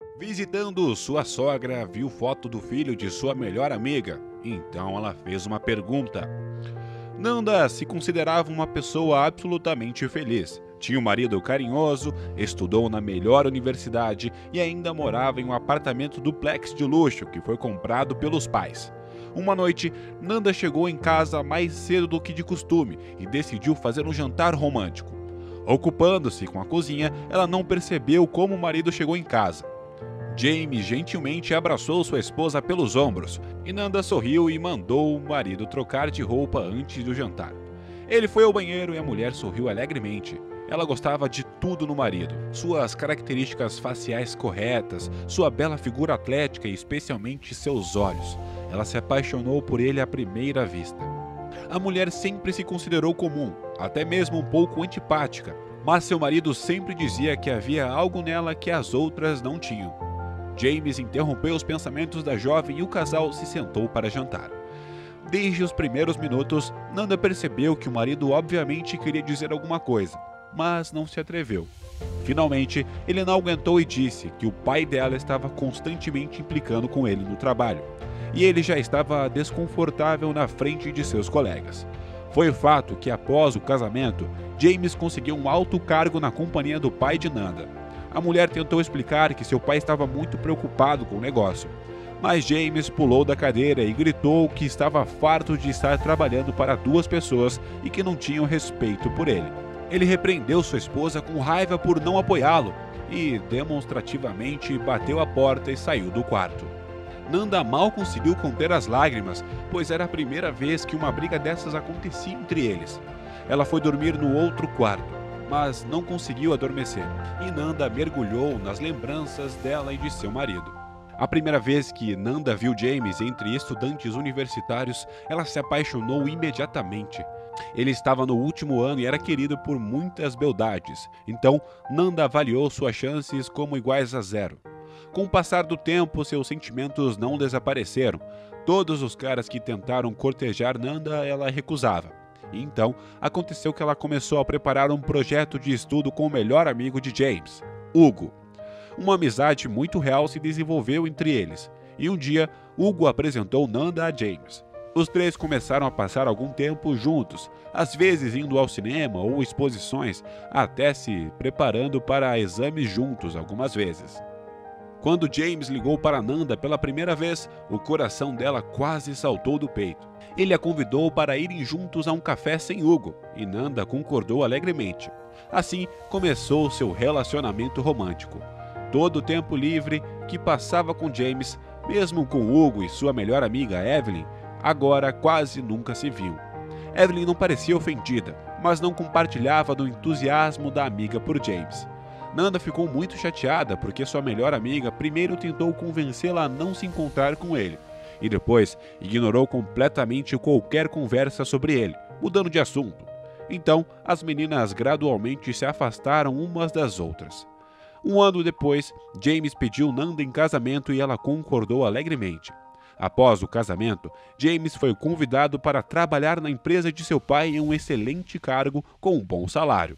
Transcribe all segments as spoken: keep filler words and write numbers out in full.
Visitando sua sogra, viu foto do filho de sua melhor amiga. Então ela fez uma pergunta. Nanda se considerava uma pessoa absolutamente feliz. Tinha um marido carinhoso, estudou na melhor universidade e ainda morava em um apartamento duplex de luxo que foi comprado pelos pais. Uma noite, Nanda chegou em casa mais cedo do que de costume e decidiu fazer um jantar romântico. Ocupando-se com a cozinha, ela não percebeu como o marido chegou em casa. James gentilmente abraçou sua esposa pelos ombros e Nanda sorriu e mandou o marido trocar de roupa antes do jantar. Ele foi ao banheiro e a mulher sorriu alegremente. Ela gostava de tudo no marido: suas características faciais corretas, sua bela figura atlética e especialmente seus olhos. Ela se apaixonou por ele à primeira vista. A mulher sempre se considerou comum, até mesmo um pouco antipática, mas seu marido sempre dizia que havia algo nela que as outras não tinham. James interrompeu os pensamentos da jovem e o casal se sentou para jantar. Desde os primeiros minutos, Nanda percebeu que o marido obviamente queria dizer alguma coisa, mas não se atreveu. Finalmente, ele não aguentou e disse que o pai dela estava constantemente implicando com ele no trabalho, e ele já estava desconfortável na frente de seus colegas. Foi o fato que, após o casamento, James conseguiu um alto cargo na companhia do pai de Nanda. A mulher tentou explicar que seu pai estava muito preocupado com o negócio, mas James pulou da cadeira e gritou que estava farto de estar trabalhando para duas pessoas e que não tinham respeito por ele. Ele repreendeu sua esposa com raiva por não apoiá-lo e, demonstrativamente, bateu a porta e saiu do quarto. Nanda mal conseguiu conter as lágrimas, pois era a primeira vez que uma briga dessas acontecia entre eles. Ela foi dormir no outro quarto, mas não conseguiu adormecer, e Nanda mergulhou nas lembranças dela e de seu marido. A primeira vez que Nanda viu James entre estudantes universitários, ela se apaixonou imediatamente. Ele estava no último ano e era querido por muitas beldades, então Nanda avaliou suas chances como iguais a zero. Com o passar do tempo, seus sentimentos não desapareceram. Todos os caras que tentaram cortejar Nanda, ela recusava. E então, aconteceu que ela começou a preparar um projeto de estudo com o melhor amigo de James, Hugo. Uma amizade muito real se desenvolveu entre eles, e um dia, Hugo apresentou Nanda a James. Os três começaram a passar algum tempo juntos, às vezes indo ao cinema ou exposições, até se preparando para exames juntos algumas vezes. Quando James ligou para Nanda pela primeira vez, o coração dela quase saltou do peito. Ele a convidou para irem juntos a um café sem Hugo, e Nanda concordou alegremente. Assim começou seu relacionamento romântico. Todo o tempo livre que passava com James, mesmo com Hugo e sua melhor amiga Evelyn, agora quase nunca se viam. Evelyn não parecia ofendida, mas não compartilhava do entusiasmo da amiga por James. Nanda ficou muito chateada porque sua melhor amiga primeiro tentou convencê-la a não se encontrar com ele, e depois ignorou completamente qualquer conversa sobre ele, mudando de assunto. Então, as meninas gradualmente se afastaram umas das outras. Um ano depois, James pediu Nanda em casamento e ela concordou alegremente. Após o casamento, James foi convidado para trabalhar na empresa de seu pai em um excelente cargo com um bom salário.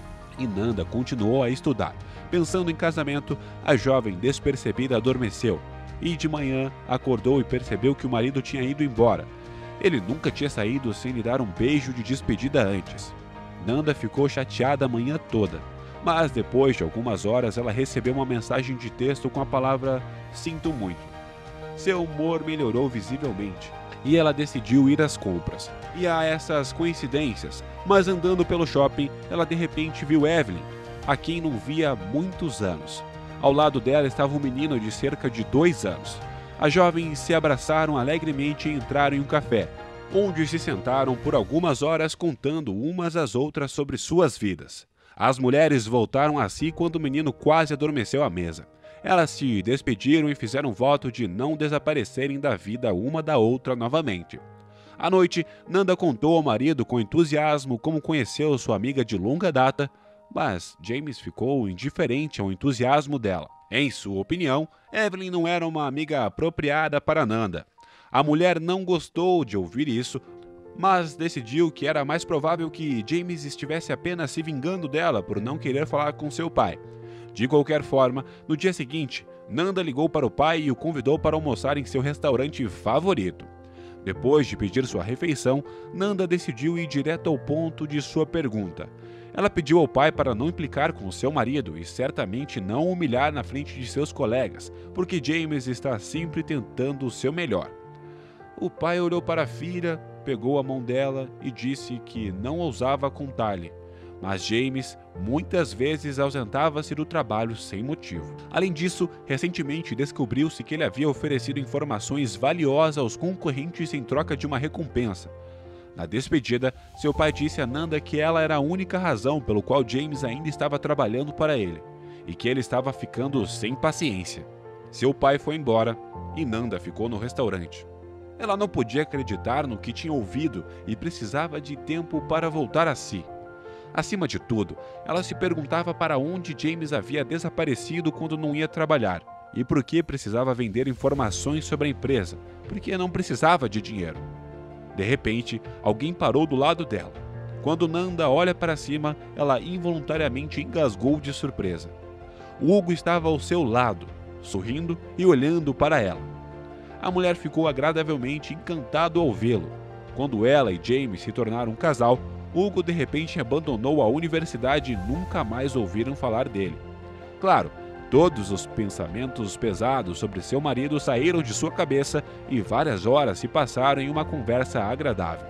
E Nanda continuou a estudar. Pensando em casamento, a jovem despercebida adormeceu e de manhã acordou e percebeu que o marido tinha ido embora. Ele nunca tinha saído sem lhe dar um beijo de despedida antes. Nanda ficou chateada a manhã toda, mas depois de algumas horas ela recebeu uma mensagem de texto com a palavra "sinto muito". Seu humor melhorou visivelmente e ela decidiu ir às compras. E há essas coincidências, mas andando pelo shopping, ela de repente viu Evelyn, a quem não via há muitos anos. Ao lado dela estava um menino de cerca de dois anos. As jovens se abraçaram alegremente e entraram em um café, onde se sentaram por algumas horas contando umas às outras sobre suas vidas. As mulheres voltaram a si quando o menino quase adormeceu à mesa. Elas se despediram e fizeram voto de não desaparecerem da vida uma da outra novamente. À noite, Nanda contou ao marido com entusiasmo como conheceu sua amiga de longa data, mas James ficou indiferente ao entusiasmo dela. Em sua opinião, Evelyn não era uma amiga apropriada para Nanda. A mulher não gostou de ouvir isso, mas decidiu que era mais provável que James estivesse apenas se vingando dela por não querer falar com seu pai. De qualquer forma, no dia seguinte, Nanda ligou para o pai e o convidou para almoçar em seu restaurante favorito. Depois de pedir sua refeição, Nanda decidiu ir direto ao ponto de sua pergunta. Ela pediu ao pai para não implicar com seu marido e certamente não o humilhar na frente de seus colegas, porque James está sempre tentando o seu melhor. O pai olhou para a filha, pegou a mão dela e disse que não ousava contar-lhe, mas James muitas vezes ausentava-se do trabalho sem motivo. Além disso, recentemente descobriu-se que ele havia oferecido informações valiosas aos concorrentes em troca de uma recompensa. Na despedida, seu pai disse a Nanda que ela era a única razão pelo qual James ainda estava trabalhando para ele, e que ele estava ficando sem paciência. Seu pai foi embora e Nanda ficou no restaurante. Ela não podia acreditar no que tinha ouvido e precisava de tempo para voltar a si. Acima de tudo, ela se perguntava para onde James havia desaparecido quando não ia trabalhar e por que precisava vender informações sobre a empresa, porque não precisava de dinheiro. De repente, alguém parou do lado dela. Quando Nanda olha para cima, ela involuntariamente engasgou de surpresa. Hugo estava ao seu lado, sorrindo e olhando para ela. A mulher ficou agradavelmente encantada ao vê-lo. Quando ela e James se tornaram um casal, Hugo de repente abandonou a universidade e nunca mais ouviram falar dele. Claro, todos os pensamentos pesados sobre seu marido saíram de sua cabeça e várias horas se passaram em uma conversa agradável.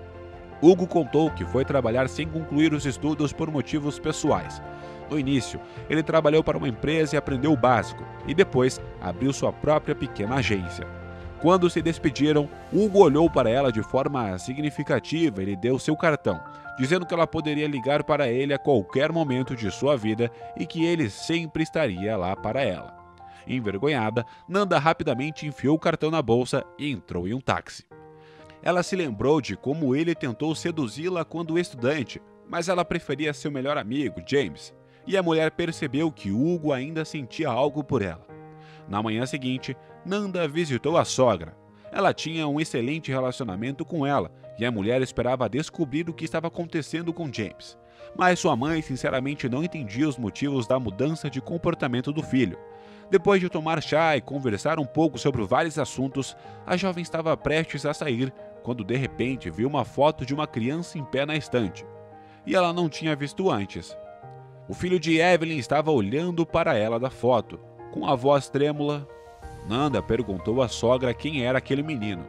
Hugo contou que foi trabalhar sem concluir os estudos por motivos pessoais. No início, ele trabalhou para uma empresa e aprendeu o básico, e depois abriu sua própria pequena agência. Quando se despediram, Hugo olhou para ela de forma significativa e lhe deu seu cartão, dizendo que ela poderia ligar para ele a qualquer momento de sua vida e que ele sempre estaria lá para ela. Envergonhada, Nanda rapidamente enfiou o cartão na bolsa e entrou em um táxi. Ela se lembrou de como ele tentou seduzi-la quando estudante, mas ela preferia seu melhor amigo, James, e a mulher percebeu que Hugo ainda sentia algo por ela. Na manhã seguinte, Nanda visitou a sogra. Ela tinha um excelente relacionamento com ela e a mulher esperava descobrir o que estava acontecendo com James. Mas sua mãe sinceramente não entendia os motivos da mudança de comportamento do filho. Depois de tomar chá e conversar um pouco sobre vários assuntos, a jovem estava prestes a sair quando de repente viu uma foto de uma criança em pé na estante. E ela não tinha visto antes. O filho de Evelyn estava olhando para ela da foto. Com a voz trêmula, Nanda perguntou à sogra quem era aquele menino.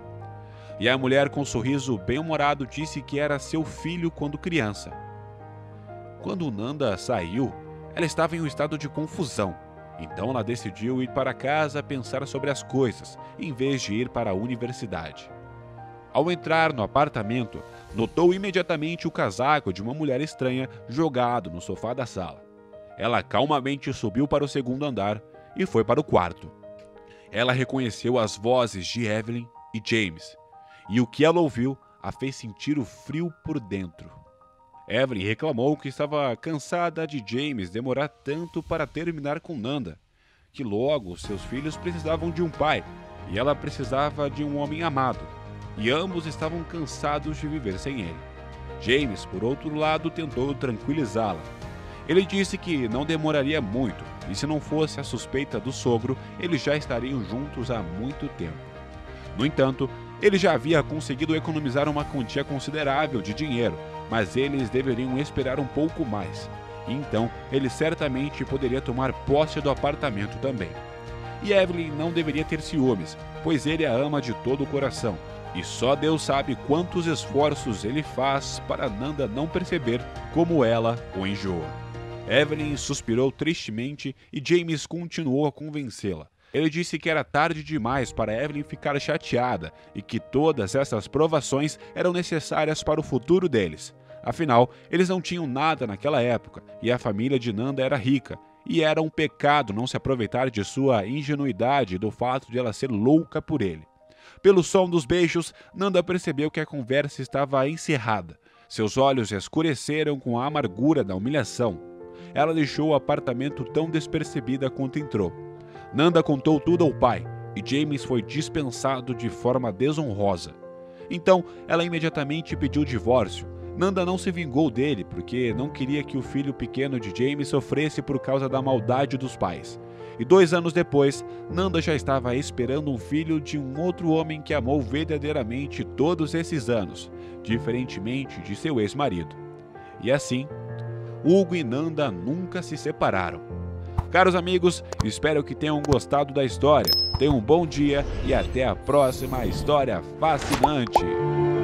E a mulher, com um sorriso bem-humorado, disse que era seu filho quando criança. Quando Nanda saiu, ela estava em um estado de confusão. Então ela decidiu ir para casa pensar sobre as coisas, em vez de ir para a universidade. Ao entrar no apartamento, notou imediatamente o casaco de uma mulher estranha jogado no sofá da sala. Ela calmamente subiu para o segundo andar e foi para o quarto. Ela reconheceu as vozes de Evelyn e James, e o que ela ouviu a fez sentir o frio por dentro. Evelyn reclamou que estava cansada de James demorar tanto para terminar com Nanda, que logo seus filhos precisavam de um pai e ela precisava de um homem amado, e ambos estavam cansados de viver sem ele. James, por outro lado, tentou tranquilizá-la. Ele disse que não demoraria muito, e se não fosse a suspeita do sogro, eles já estariam juntos há muito tempo. No entanto, ele já havia conseguido economizar uma quantia considerável de dinheiro, mas eles deveriam esperar um pouco mais. E então, ele certamente poderia tomar posse do apartamento também. E Evelyn não deveria ter ciúmes, pois ele a ama de todo o coração, e só Deus sabe quantos esforços ele faz para Nanda não perceber como ela o enjoa. Evelyn suspirou tristemente e James continuou a convencê-la. Ele disse que era tarde demais para Evelyn ficar chateada e que todas essas provações eram necessárias para o futuro deles. Afinal, eles não tinham nada naquela época e a família de Nanda era rica, e era um pecado não se aproveitar de sua ingenuidade e do fato de ela ser louca por ele. Pelo som dos beijos, Nanda percebeu que a conversa estava encerrada. Seus olhos escureceram com a amargura da humilhação. Ela deixou o apartamento tão despercebida quanto entrou. Nanda contou tudo ao pai, e James foi dispensado de forma desonrosa. Então, ela imediatamente pediu divórcio. Nanda não se vingou dele, porque não queria que o filho pequeno de James sofresse por causa da maldade dos pais. E dois anos depois, Nanda já estava esperando um filho de um outro homem que amou verdadeiramente todos esses anos, diferentemente de seu ex-marido. E assim, Hugo e Nanda nunca se separaram. Caros amigos, espero que tenham gostado da história. Tenham um bom dia e até a próxima história fascinante!